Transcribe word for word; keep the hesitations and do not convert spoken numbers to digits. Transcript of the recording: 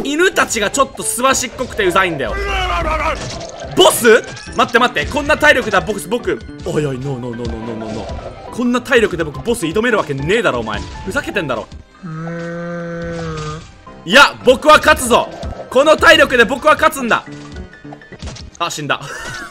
犬たちがちょっとすばしっこくてうざいんだよ。ボス待って待って、こんな体力だボス、僕おいおい、ノーノーノーノーノーノーノー、こんな体力で僕ボス挑めるわけねえだろお前、ふざけてんだろ。いや僕は勝つぞ、この体力で僕は勝つんだ。あ、死んだ